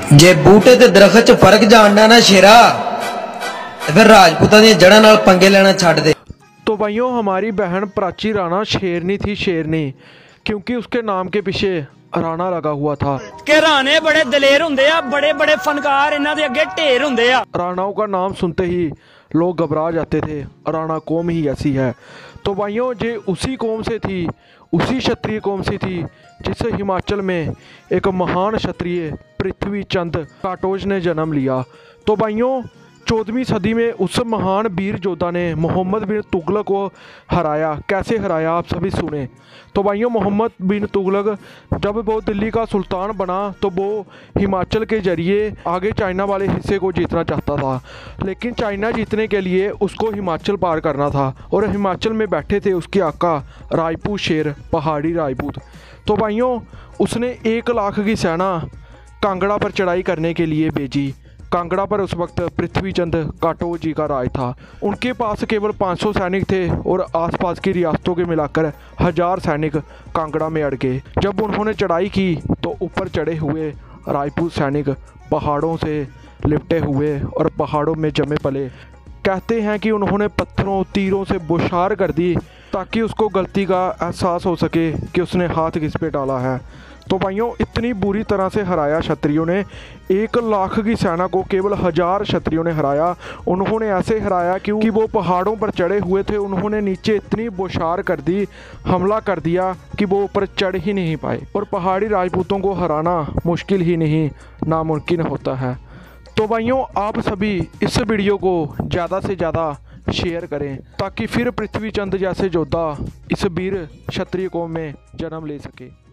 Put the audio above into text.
जे बूटे ते दरख्त च फर्क जानना ना शेरा, तो फिर राजपूतां दी जड़ां नाल पंगे लेना छड्ड दे। तो भाइयों, हमारी बहन प्राची राणा शेरनी थी, शेरनी, क्योंकि उसके नाम के पीछे राणा लगा हुआ था। के राणे बड़े दलेर हुंदे आ, बड़े बड़े फनकार इन्हां दे अगे ढेर हुंदे आ। राणाओं का नाम सुनते ही लोग घबरा जाते थे, राणा कौम ही ऐसी है। तो भाइयों, ये उसी कौम से थी, उसी क्षत्रिय कौम से थी जिससे हिमाचल में एक महान क्षत्रिय पृथ्वी चंद काटोज ने जन्म लिया। तो भाइयों, 14वीं सदी में उस महान वीर योद्धा ने मोहम्मद बिन तुगलक को हराया। कैसे हराया, आप सभी सुने। तो भाइयों, मोहम्मद बिन तुगलक जब वो दिल्ली का सुल्तान बना तो वो हिमाचल के जरिए आगे चाइना वाले हिस्से को जीतना चाहता था, लेकिन चाइना जीतने के लिए उसको हिमाचल पार करना था, और हिमाचल में बैठे थे उसके आका राजपूत शेर, पहाड़ी राजपूत। तो भाइयों, उसने 1 लाख की सेना कांगड़ा पर चढ़ाई करने के लिए भेजी। कांगड़ा पर उस वक्त पृथ्वी चंद काटोज जी का राज था। उनके पास केवल 500 सैनिक थे और आसपास की रियासतों के मिलाकर 1000 सैनिक कांगड़ा में अड़ गए। जब उन्होंने चढ़ाई की तो ऊपर चढ़े हुए राजपूत सैनिक पहाड़ों से लिपटे हुए और पहाड़ों में जमे पले। कहते हैं कि उन्होंने पत्थरों तीरों से बौछार कर दी ताकि उसको गलती का एहसास हो सके कि उसने हाथ किस पे डाला है। तो भाइयों, इतनी बुरी तरह से हराया क्षत्रियों ने। 1 लाख की सेना को केवल 1000 क्षत्रियों ने हराया। उन्होंने ऐसे हराया क्योंकि वो पहाड़ों पर चढ़े हुए थे। उन्होंने नीचे इतनी बौछार कर दी, हमला कर दिया कि वो ऊपर चढ़ ही नहीं पाए। और पहाड़ी राजपूतों को हराना मुश्किल ही नहीं, नामुमकिन होता है। तो भाइयों, आप सभी इस वीडियो को ज़्यादा से ज़्यादा शेयर करें ताकि फिर पृथ्वी चंद जैसे योद्धा इस वीर क्षत्रिय कौम में जन्म ले सके।